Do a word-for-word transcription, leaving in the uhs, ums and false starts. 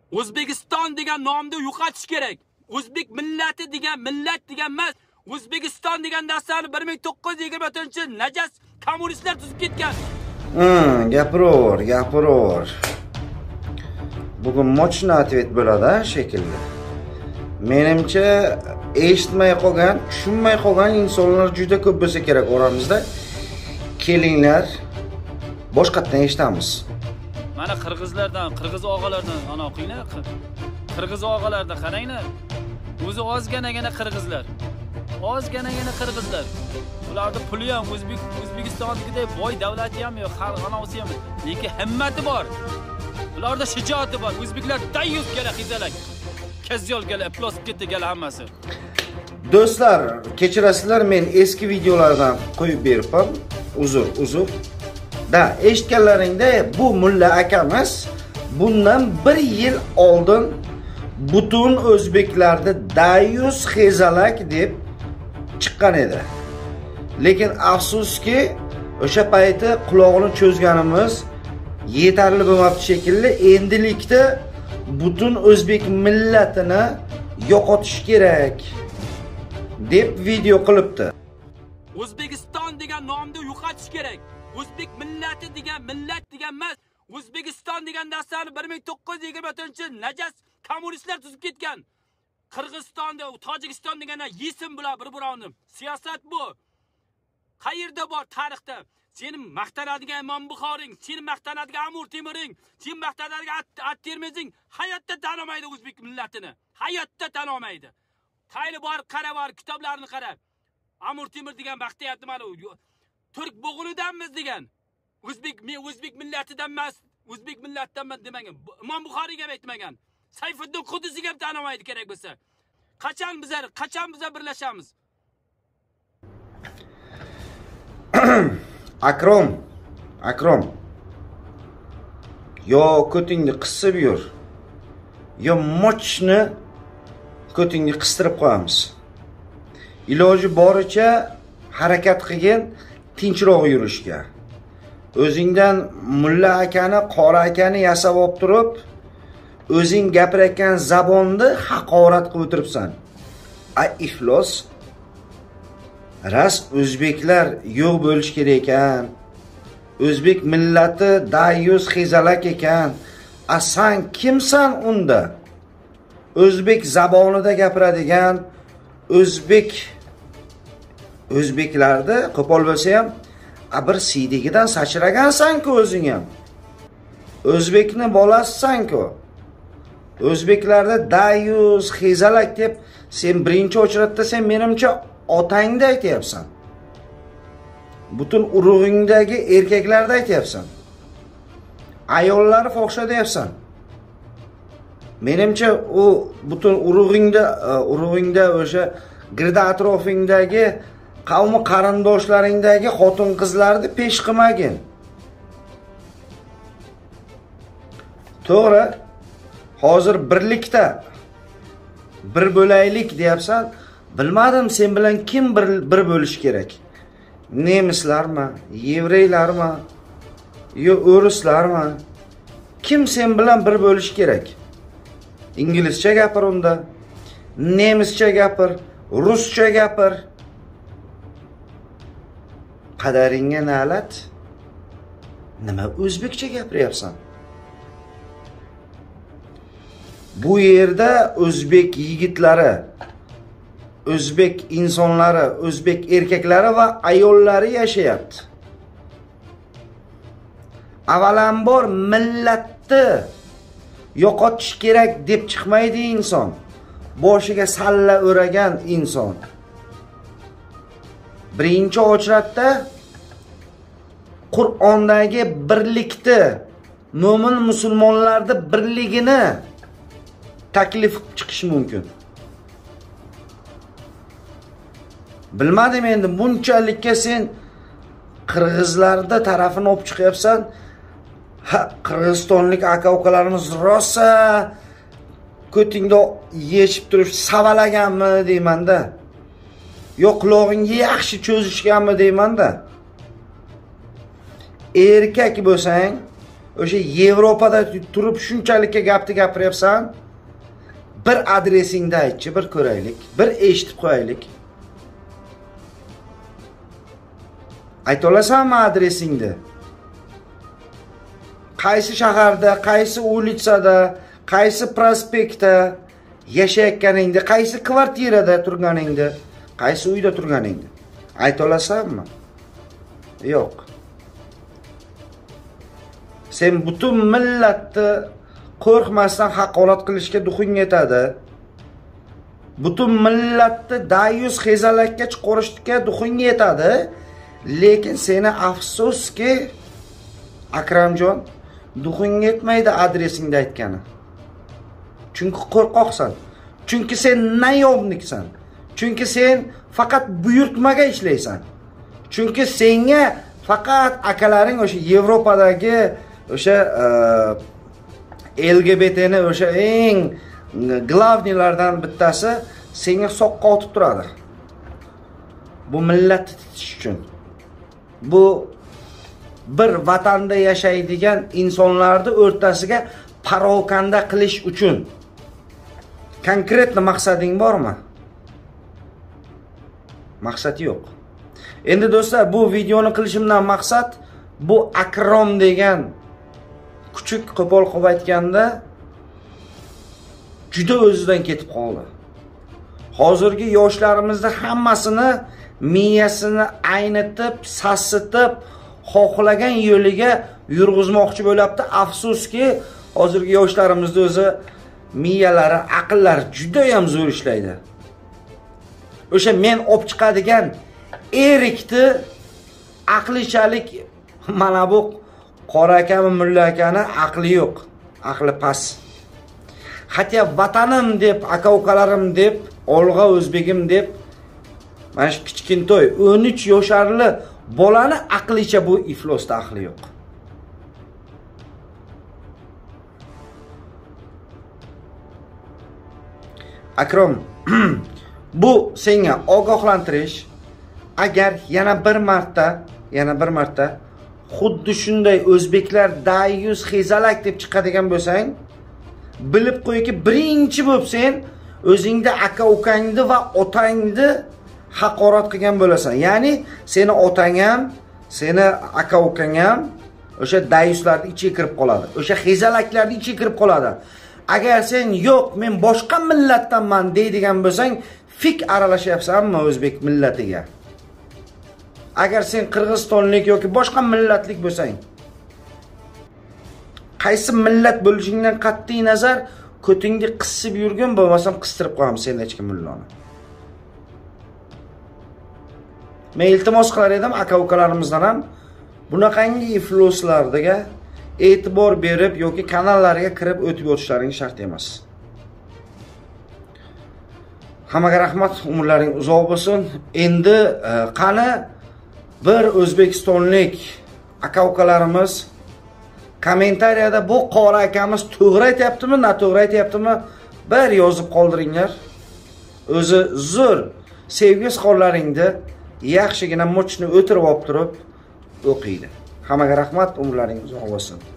O'zbekiston degan nomni yo'qotish kerak. O'zbek millati degan millat degan emas. O'zbekiston degan narsani bir ming to'qqiz yuz yigirma to'rtinchi yil najas kommunistlar tuzib ketgan. Hmm, gapiraver, gapiraver. Bugun mochna atvet bo'ladi shekilli. Menimcha eshitmay qolgan, tushunmay qolgan insonlar juda ko'p bo'lsa kerak oramizda. Kelinglar, boshqatdan eshitamiz. Mana qirg'izlardan, qirg'iz og'alardan ana o'qinglar. Qirg'iz og'alarda qaranglar. O'zi ozganagina qirg'izlar. Ozganagina qirg'izlar. Ularda puli ham O'zbek O'zbekistondagidek boy davlati ham yo'q, xalqanavsi ham, lekin himmati bor. Ularda shijoati bor. O'zbeklar tayyus gala xizalak. Kazyol gala aplosib ketdi gala hammasi. Do'stlar, kechirasizlar, men eski videolardan qo'yib beribman. Uzr, uzr. Da, eshitganlaringda bu mulla akamiz bundan bir yil oldin butun o'zbeklarni dayus xezalak deb chiqqan edi. Lekin afsuski, o'sha payti quloqni cho'zganimiz yetarli bo'lmabdi shekilli. Endilikda butun o'zbek millatini yo'qotish kerak deb video qilibdi. O'zbekiston degan nomni yo'qotish kerak. O'zbek millati degan millat degan emas. O'zbekiston degan narsani bir ming to'qqiz yuz yigirma to'rtinchi yil najas kommunistlar tuzib ketgan. Qirg'izistonda, Tojikiston deganlar yesin bular bir-birini. Siyosat bu. Qayerda bor tarixda? Sening maqtanadigan Imom Buxoring, sening maqtanadigan Amir Temurning, sening maqtanadigan At-Termizing hayotda tanimaydi o'zbek millatini. Hayotda tanimaydi. Tayli bor, qara bor, kitoblarini qara. Amir Temur degan maqtayapti mana Turk bo'g'inidanmiz degan. O'zbek men o'zbek millatidan emas, o'zbek millatdanman demagan. Imom Buxoriyga ham aytmagan. Sayfiddin Qudusiyga ham tanimaydi kerak bo'lsa. Qachon bizlar, qachon bizlar birlashamiz? Akrom, Akrom. Yo ko'tingni qisib yur. Yo mochni ko'tingni qistirib qo'yamiz. Iloji boricha harakat qilgan, tinchroq yurishga. O'zingdan mulla akani, qora akani yasab olib turib, o'zing gapirayotgan zabonni haqorat qilib o'tiribsan. Ay iflos. Ras o'zbeklar yo'q bo'lish kerak ekan. O'zbek millati dayus xezalak ekan. A sen kimsan unda? O'zbek zabonida gapiradigan, o'zbek o'zbeklarda qo'pol bo'lsa ham a bir siydigidan sachragansan-ku o'zing ham. O'zbekni bolasisan-ku. O'zbeklarda dayus xezalak deb sen birinchi o'chratda sen menimcha otangda aytyapsan. Butun urug'ingdagi erkaklarda aytyapsan. Ayollarni fohsha deyapsan. Menimcha u butun urug'ingda, urug'ingda o'sha girda atrofingdagi qavmi qarindoshlaringdagi xotin qizlarni pesh qilmagin. To'g'ri, hozir birlikda bir bo'laylik deyapsan. Bilmadim sen bilan kim bir, bir bo'lish kerak? Nemislarmi, yevreylarmi, yo o'rislarmi? Kim sen bilan bir bo'lish kerak? İngilizcha gapir unda, nemischa gapir, ruscha gapir. Qadaringga na'lat. Nima o'zbekcha gapiryapsan? Bu yerda o'zbek yigitlari, o'zbek insonlari, o'zbek erkaklari va ayollari yashayapti. Avvalambor millatni yo'qotish kerak deb chiqmaydi inson. Boshiga salla o'ragan inson. Birinchi o'chratda Qur'ondagi birlikni, mo'min musulmonlarni birligini taklif qilib chiqish mumkin. Bilmadim endi bunchalikka sen qirg'izlarda tarafini olib chiqyapsan. Ha, Qirg'izistonlik aka-ukalarimiz rosa ko'tingda yechib turib savalaganmi deymanda. Yo'q, quloqingga yaxshi cho'zishganmi deymanda. Erkak bo'lsang, o'sha Yevropada turib shunchalikka gapni gapiryapsan? Bir adresingni aytchi, bir ko'raylik, bir eshitib qo'yaylik. Ayta olasanmi adresingni? Qaysi shaharda, qaysi ulitsada, qaysi prospektda yashayotganingni, qaysi kvartirada turganingni, qaysi uyda turganingni ayta olasanmi? Yo'q. Sen butun millatni qo'rqmasdan haqorat qilishga duxing yetadi. Butun millatni dayus xezalakka chiqarishga duxing yetadi. Lekin seni afsuski Akramjon duxing yetmaydi adresingni aytgani. Chunki qo'rqoqsan. Chunki sen nayobniksan. Chunki sen faqat buyurtmaga ishlaysan. Chunki senga faqat akalaring o'sha Yevropadagi o'sha L G B T'ni o'sha eng glavnilardan bittasi senga soqqa otib turadi. Bu millatni titish uchun. Bu bir vatanda yashaydigan insonlarni o'rtasiga parokanda qilish uchun. Konkretni maqsading bormi? Maqsad yo'q. Endi do'stlar, bu videoni qilishimdan maqsad bu Akrom degan kuchuk qo'pol qilib aytganda juda o'zidan ketib qoldi. Hozirgi yoshlarimizni hammasini miyasini aynitib, sassitib, xohlagan yo'liga yurg'izmoqchi bo'lyapti. Afsuski, hozirgi yoshlarimizni o'zi miyalari, aqllari juda ham zo'r ishlaydi. O'sha men olib chiqadigan erikni aqlichalik mana bu qora akami, mulla akani aqli yo'q, aqli past. Hatto vatanim deb, aka-ukalarim deb, olg'a o'zbegim deb mana shu kichkintoy o'n uch yosharli bolani aqlicha bu iflosda aqli yo'q. Akrom, bu senga ogohlantirish. Agar yana bir marta, yana bir marta xuddi shunday o'zbeklar dayus xezalak deb chiqadigan bo'lsang, bilib qo'yki, birinchi bo'lib sen o'zingda aka-ukangni va otangni haqorat qilgan bo'lasan. Ya'ni seni otang ham, seni aka-ukang ham o'sha dayuslarning ichiga kirib qoladi. O'sha xezalaklarning ichiga kirib qoladi. Agar sen yo'q, men boshqa millatdanman deydigan bo'lsang, fik aralashyapsanmi o'zbek millatiga? Agar sen Qirg'izistonlik yoki boshqa millatlik bo'lsang, qaysi millat bo'lishingdan qat'iy nazar ko'tingni qissib yurgan, bo'lmasam qistirib qo'yamiz seni hech kim mulloni. Men iltimos qilar edim aka-ukalarimizdan ham bunaqangi ifloslarga e'tibor berib yoki kanallariga kirib o'tib o'tishlaring shart emas. Hammaga rahmat, umrlaring uzoq bo'lsin. Endi qani bir o'zbekistonlik aka-ukalarimiz kommentariyada bu qora akamiz to'g'ri aytayaptimi, noto'g'ri aytayaptimi bir yozib qoldiringlar. O'zi zo'r sevgi qo'llaringda yaxshigina mochni o'tirib olib turib o'qiydi. Hammaga rahmat, umrlaring uzoq bo'lsin.